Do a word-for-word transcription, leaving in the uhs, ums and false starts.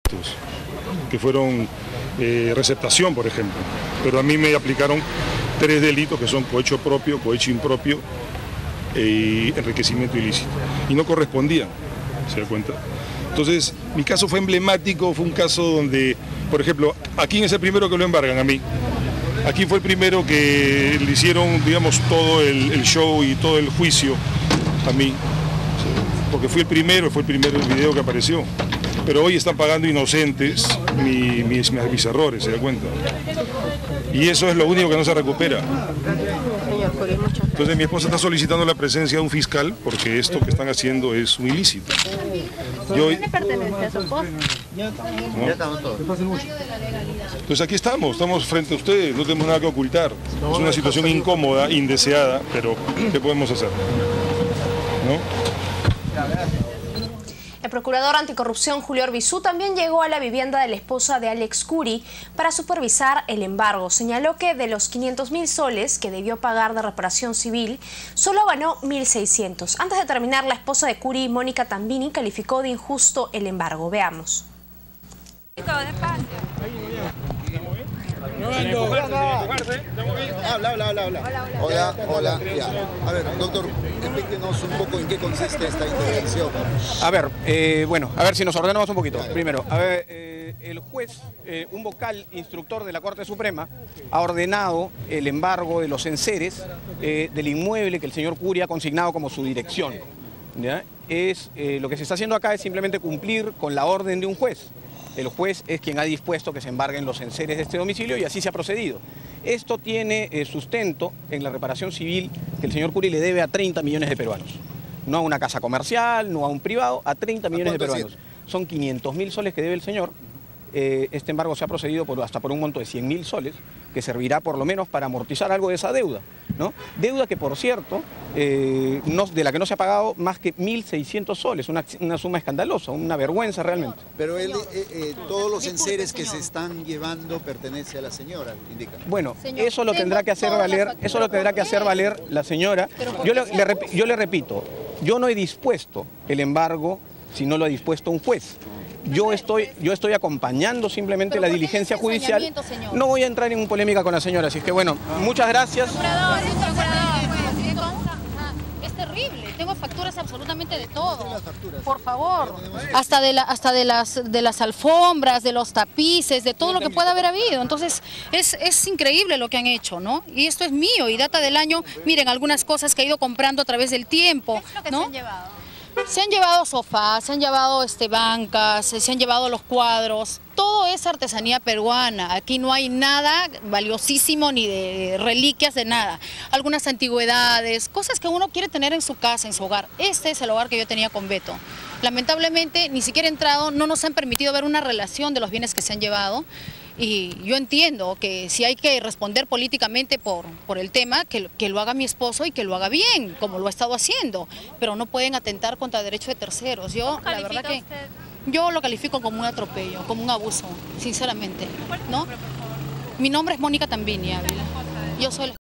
que fueron eh, receptación, por ejemplo, pero a mí me aplicaron tres delitos que son cohecho propio, cohecho impropio y enriquecimiento ilícito, y no correspondían, ¿se da cuenta? Entonces, mi caso fue emblemático, fue un caso donde, por ejemplo, aquí es el primero que lo embargan a mí. Aquí fue el primero que le hicieron, digamos, todo el, el show y todo el juicio a mí, porque fui el primero, fue el primero el video que apareció. Pero hoy están pagando inocentes mi, mis, mis errores, ¿se da cuenta? Y eso es lo único que no se recupera. Entonces mi esposa está solicitando la presencia de un fiscal porque esto que están haciendo es un ilícito. Yo, ¿Qué le pertenece a su esposa? ¿no? Entonces aquí estamos, estamos frente a ustedes, no tenemos nada que ocultar. Es una situación incómoda, indeseada, pero ¿qué podemos hacer? ¿No? El procurador anticorrupción Julio Orbizú también llegó a la vivienda de la esposa de Alex Curi para supervisar el embargo. Señaló que de los quinientos mil soles que debió pagar de reparación civil, solo ganó mil seiscientos. Antes de terminar, la esposa de Curi, Mónica Tambini, calificó de injusto el embargo. Veamos. Habla, habla, habla, habla. Hola, hola. Ya. A ver, doctor, explíquenos un poco en qué consiste esta intervención. A ver, eh, bueno, a ver si nos ordenamos un poquito. Primero, a ver, eh, el juez, eh, un vocal instructor de la Corte Suprema, ha ordenado el embargo de los enseres eh, del inmueble que el señor Curi ha consignado como su dirección. ¿Ya? Es, eh, lo que se está haciendo acá es simplemente cumplir con la orden de un juez. El juez es quien ha dispuesto que se embarguen los enseres de este domicilio y así se ha procedido. Esto tiene eh, sustento en la reparación civil que el señor Curi le debe a treinta millones de peruanos. No a una casa comercial, no a un privado, a treinta millones de peruanos. Son quinientos mil soles que debe el señor. Eh, este embargo se ha procedido por, hasta por un monto de cien mil soles, que servirá por lo menos para amortizar algo de esa deuda, ¿no? Deuda que, por cierto, eh, no, de la que no se ha pagado más que mil seiscientos soles, una, una suma escandalosa, una vergüenza realmente. Pero él, eh, eh, todos los enseres que se están llevando pertenece a la señora, indica. Bueno, eso lo tendrá que hacer valer, eso lo tendrá que hacer valer la señora. Yo le, le, yo le repito, yo no he dispuesto el embargo si no lo ha dispuesto un juez. Yo estoy, yo estoy acompañando simplemente la diligencia judicial. No voy a entrar en polémica con la señora, así es que bueno, muchas gracias. Es terrible, tengo facturas absolutamente de todo. Por favor, hasta de la, hasta de las de las alfombras, de los tapices, de todo lo que pueda haber habido. Entonces es, es increíble lo que han hecho, ¿no? Y esto es mío y data del año, miren, algunas cosas que he ido comprando a través del tiempo. ¿Qué es lo que ¿no? se han llevado? Se han llevado sofás, se han llevado este, bancas, se han llevado los cuadros, todo es artesanía peruana, aquí no hay nada valiosísimo ni de reliquias de nada, algunas antigüedades, cosas que uno quiere tener en su casa, en su hogar. Este es el hogar que yo tenía con Beto. Lamentablemente ni siquiera he entrado, no nos han permitido ver una relación de los bienes que se han llevado. Y yo entiendo que si hay que responder políticamente por, por el tema, que, que lo haga mi esposo y que lo haga bien, como lo ha estado haciendo, pero no pueden atentar contra el derecho de terceros. Yo, la verdad que usted? yo lo califico como un atropello, como un abuso, sinceramente, ¿no? Mi nombre es Mónica Tambini Ávila. Yo soy la